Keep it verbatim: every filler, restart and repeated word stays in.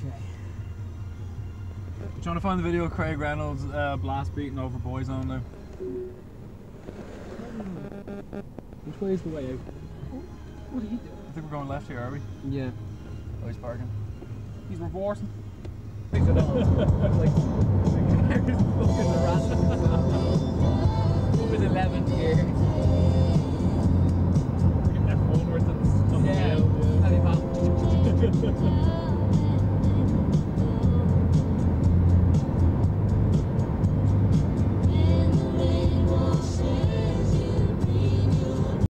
Okay. Do you want to find the video of Craig Reynolds uh, blast beating over Boyzone now? Which way is the way out? What are you doing? I think we're going left here, are we? Yeah. Oh, he's parking. He's reversing. Like, like, fucking random. With eleven gears.